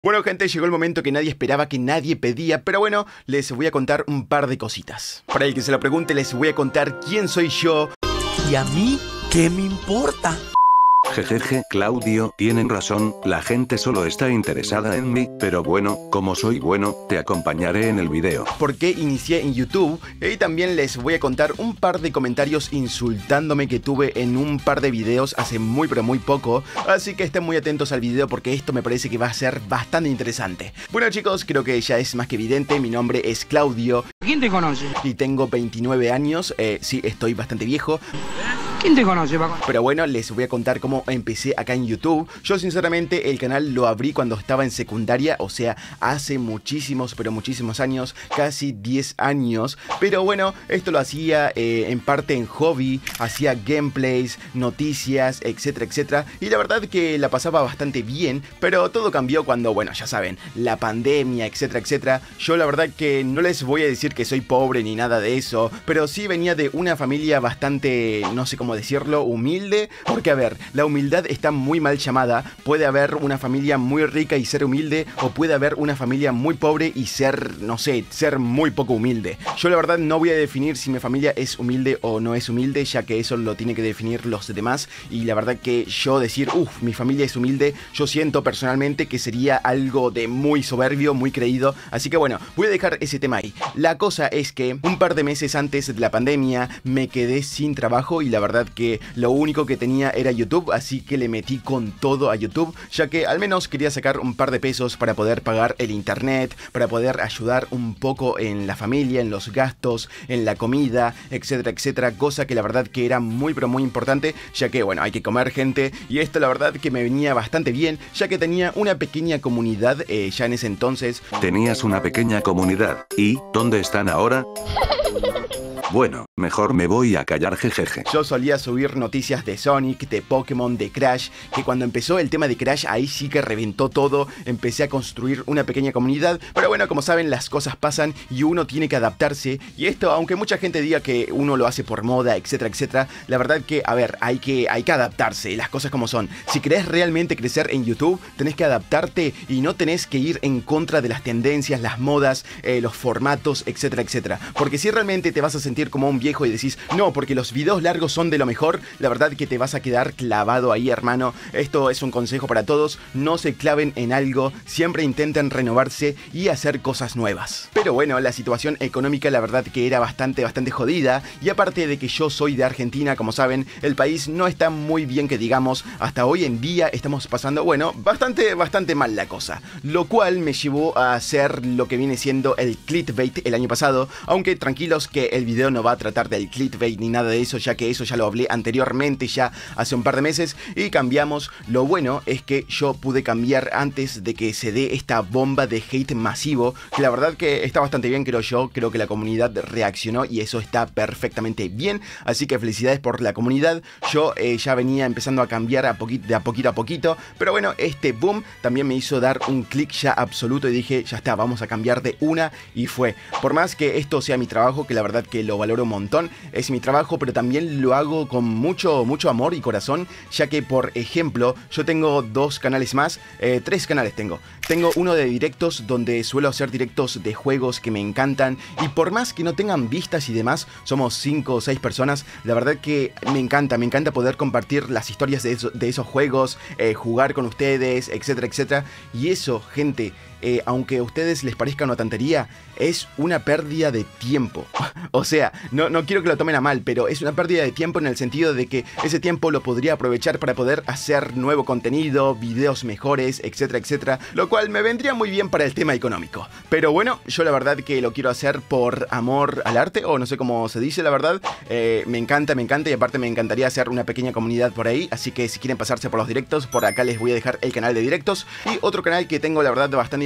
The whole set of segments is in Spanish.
Bueno, gente, llegó el momento que nadie esperaba, que nadie pedía, pero bueno, les voy a contar un par de cositas. Para el que se lo pregunte, les voy a contar quién soy yo. ¿Y a mí qué me importa? Jejeje, Claudio, tienen razón, la gente solo está interesada en mí, pero bueno, como soy bueno, te acompañaré en el video. ¿Por qué inicié en YouTube? Y también les voy a contar un par de comentarios insultándome que tuve en un par de videos hace muy pero muy poco, así que estén muy atentos al video porque esto me parece que va a ser bastante interesante. Bueno chicos, creo que ya es más que evidente, mi nombre es Claudio. ¿Quién te conoce? Y tengo 29 años, sí, estoy bastante viejo. ¿Quién te conoce, Paco? Pero bueno, les voy a contar cómo empecé acá en YouTube. Yo sinceramente el canal lo abrí cuando estaba en secundaria, o sea, hace muchísimos, pero muchísimos años, casi 10 años. Pero bueno, esto lo hacía en parte en hobby, hacía gameplays, noticias, etcétera, etcétera. Y la verdad que la pasaba bastante bien, pero todo cambió cuando, bueno, ya saben, la pandemia, etcétera, etcétera. Yo la verdad que no les voy a decir que soy pobre ni nada de eso, pero sí venía de una familia bastante, no sé cómo decirlo, humilde, porque a ver, la humildad está muy mal llamada. Puede haber una familia muy rica y ser humilde, o puede haber una familia muy pobre y ser, no sé, ser muy poco humilde. Yo la verdad no voy a definir si mi familia es humilde o no es humilde, ya que eso lo tiene que definir los demás, y la verdad que yo decir, mi familia es humilde, yo siento personalmente que sería algo de muy soberbio, muy creído, así que bueno, voy a dejar ese tema ahí. La cosa es que un par de meses antes de la pandemia me quedé sin trabajo y la verdad que lo único que tenía era YouTube, así que le metí con todo a YouTube, ya que al menos quería sacar un par de pesos para poder pagar el internet, para poder ayudar un poco en la familia, en los gastos, en la comida, etcétera, etcétera, cosa que la verdad que era muy pero muy importante, ya que bueno, hay que comer, gente, y esto la verdad que me venía bastante bien, ya que tenía una pequeña comunidad ya en ese entonces. Tenías una pequeña comunidad, ¿y dónde están ahora? Bueno, mejor me voy a callar, jejeje. Yo solía subir noticias de Sonic, de Pokémon, de Crash, que cuando empezó el tema de Crash ahí sí que reventó todo, empecé a construir una pequeña comunidad, pero bueno, como saben las cosas pasan y uno tiene que adaptarse, y esto aunque mucha gente diga que uno lo hace por moda, etcétera, etcétera, la verdad que, a ver, hay que adaptarse, las cosas como son. Si querés realmente crecer en YouTube, tenés que adaptarte y no tenés que ir en contra de las tendencias, las modas, los formatos, etcétera, etcétera, porque si realmente te vas a sentir como un viejo y decís, no, porque los videos largos son de lo mejor, la verdad que te vas a quedar clavado ahí, hermano. Esto es un consejo para todos, no se claven en algo, siempre intenten renovarse y hacer cosas nuevas. Pero bueno, la situación económica la verdad que era bastante jodida, y aparte de que yo soy de Argentina, como saben, el país no está muy bien que digamos, hasta hoy en día estamos pasando, bueno, bastante mal la cosa, lo cual me llevó a hacer lo que viene siendo el clickbait el año pasado, aunque tranquilos que el video no va a tratar del clickbait ni nada de eso, ya que eso ya lo hablé anteriormente, ya hace un par de meses, y cambiamos. Lo bueno es que yo pude cambiar antes de que se dé esta bomba de hate masivo, que la verdad que está bastante bien, creo yo. Creo que la comunidad reaccionó y eso está perfectamente bien, así que felicidades por la comunidad. Yo ya venía empezando a cambiar de a poquito, pero bueno, este boom también me hizo dar un clic ya absoluto y dije, ya está, vamos a cambiar de una, y fue. Por más que esto sea mi trabajo, que la verdad que lo valoro un montón, es mi trabajo, pero también lo hago con mucho amor y corazón, ya que por ejemplo yo tengo dos canales más, tres canales tengo uno de directos donde suelo hacer directos de juegos que me encantan, y por más que no tengan vistas y demás, somos 5 o 6 personas, la verdad que me encanta poder compartir las historias de esos juegos, jugar con ustedes, etcétera, etcétera, y eso, gente, aunque a ustedes les parezca una tontería, es una pérdida de tiempo. O sea, no quiero que lo tomen a mal, pero es una pérdida de tiempo en el sentido de que ese tiempo lo podría aprovechar para poder hacer nuevo contenido, videos mejores, etcétera, etcétera, lo cual me vendría muy bien para el tema económico. Pero bueno, yo la verdad que lo quiero hacer por amor al arte, o no sé cómo se dice, la verdad. Me encanta, y aparte me encantaría hacer una pequeña comunidad por ahí, así que si quieren pasarse por los directos, por acá les voy a dejar el canal de directos, y otro canal que tengo la verdad bastante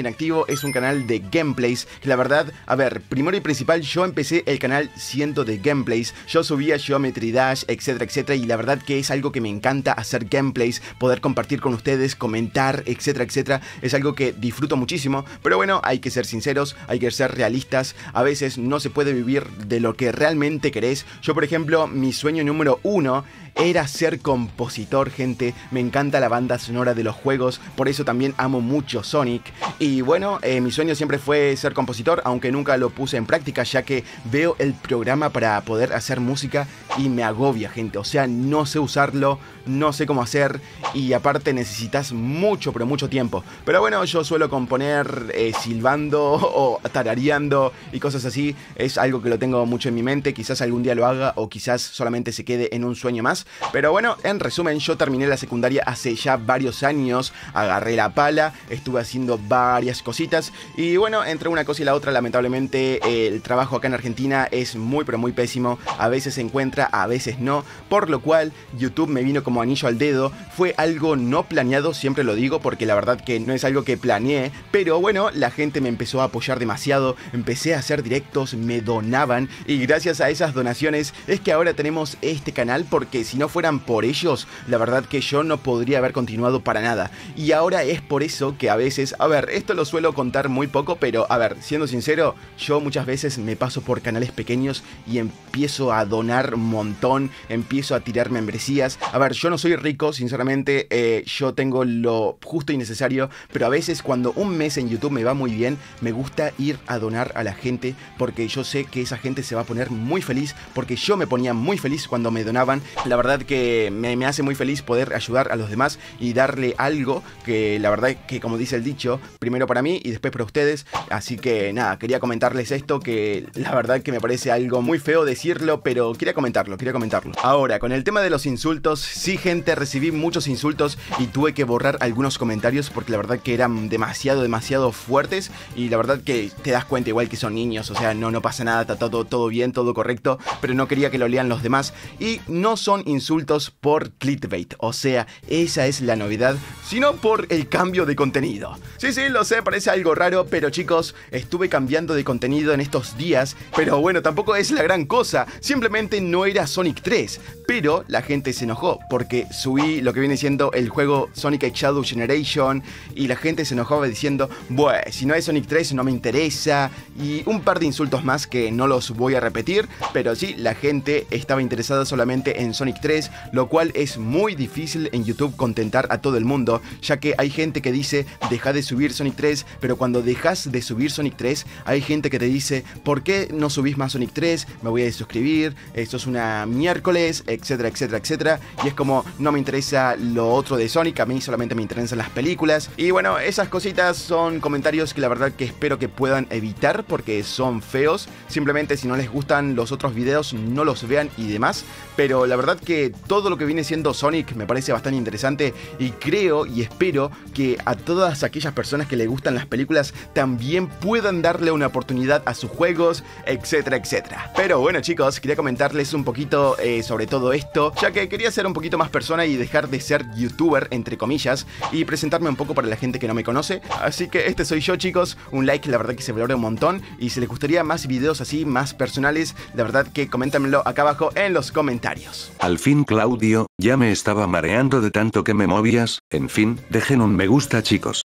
en activo es un canal de gameplays. Que la verdad, a ver, primero y principal, yo empecé el canal siendo de gameplays. Yo subía Geometry Dash, etcétera, etcétera. Y la verdad que es algo que me encanta hacer gameplays, poder compartir con ustedes, comentar, etcétera, etcétera. Es algo que disfruto muchísimo. Pero bueno, hay que ser sinceros, hay que ser realistas. A veces no se puede vivir de lo que realmente querés. Yo, por ejemplo, mi sueño número 1 era ser compositor, gente. Me encanta la banda sonora de los juegos, por eso también amo mucho Sonic. Y bueno, mi sueño siempre fue ser compositor, aunque nunca lo puse en práctica, ya que veo el programa para poder hacer música y me agobia, gente. O sea, no sé usarlo, no sé cómo hacer, y aparte necesitas mucho, pero mucho tiempo. Pero bueno, yo suelo componer silbando o tarareando y cosas así. Es algo que lo tengo mucho en mi mente. Quizás algún día lo haga o quizás solamente se quede en un sueño más. Pero bueno, en resumen, yo terminé la secundaria hace ya varios años. Agarré la pala, estuve haciendo varias cositas. Y bueno, entre una cosa y la otra, lamentablemente el trabajo acá en Argentina es muy pero muy pésimo. A veces se encuentra, a veces no. Por lo cual YouTube me vino como anillo al dedo. Fue algo no planeado, siempre lo digo, porque la verdad que no es algo que planeé. Pero bueno, la gente me empezó a apoyar demasiado. Empecé a hacer directos, me donaban. Y gracias a esas donaciones es que ahora tenemos este canal, porque si no fueran por ellos, la verdad que yo no podría haber continuado para nada. Y ahora es por eso que a veces, a ver, esto lo suelo contar muy poco, pero a ver, siendo sincero, yo muchas veces me paso por canales pequeños y empiezo a donar un montón, empiezo a tirar membresías. A ver, yo no soy rico, sinceramente, yo tengo lo justo y necesario, pero a veces cuando un mes en YouTube me va muy bien, me gusta ir a donar a la gente, porque yo sé que esa gente se va a poner muy feliz, porque yo me ponía muy feliz cuando me donaban. La verdad que me hace muy feliz poder ayudar a los demás y darle algo que la verdad que, como dice el dicho, primero para mí y después para ustedes. Así que nada, quería comentarles esto, que la verdad que me parece algo muy feo decirlo, pero quería comentarlo. Ahora, con el tema de los insultos, sí, gente, recibí muchos insultos y tuve que borrar algunos comentarios porque la verdad que eran demasiado fuertes, y la verdad que te das cuenta igual que son niños. O sea, no pasa nada, está todo bien, todo correcto, pero no quería que lo lean los demás. Y no son insultos por clickbait, o sea, esa es la novedad, sino por el cambio de contenido. Sí, lo sé, parece algo raro, pero chicos, estuve cambiando de contenido en estos días, pero bueno, tampoco es la gran cosa, simplemente no era Sonic 3, pero la gente se enojó porque subí lo que viene siendo el juego Sonic X Shadow Generation, y la gente se enojaba diciendo, bueno, si no es Sonic 3 no me interesa, y un par de insultos más que no los voy a repetir, pero sí, la gente estaba interesada solamente en Sonic 3, lo cual es muy difícil en YouTube contentar a todo el mundo, ya que hay gente que dice, deja de subir Sonic 3, pero cuando dejas de subir Sonic 3, hay gente que te dice, ¿por qué no subís más Sonic 3? Me voy a desuscribir, esto es una miércoles, etcétera, etcétera, etcétera, y es como, no me interesa lo otro de Sonic, a mí solamente me interesan las películas. Y bueno, esas cositas son comentarios que la verdad que espero que puedan evitar, porque son feos. Simplemente, si no les gustan los otros videos, no los vean y demás, pero la verdad que todo lo que viene siendo Sonic me parece bastante interesante, y creo y espero que a todas aquellas personas que les gustan las películas también puedan darle una oportunidad a sus juegos, etcétera, etcétera. Pero bueno, chicos, quería comentarles un poquito sobre todo esto, ya que quería ser un poquito más persona y dejar de ser youtuber, entre comillas, y presentarme un poco para la gente que no me conoce. Así que este soy yo, chicos, un like la verdad que se valora un montón, y si les gustaría más videos así, más personales, la verdad que coméntamelo acá abajo en los comentarios. Al fin, Claudio, ya me estaba mareando de tanto que me movías. En fin, dejen un me gusta, chicos.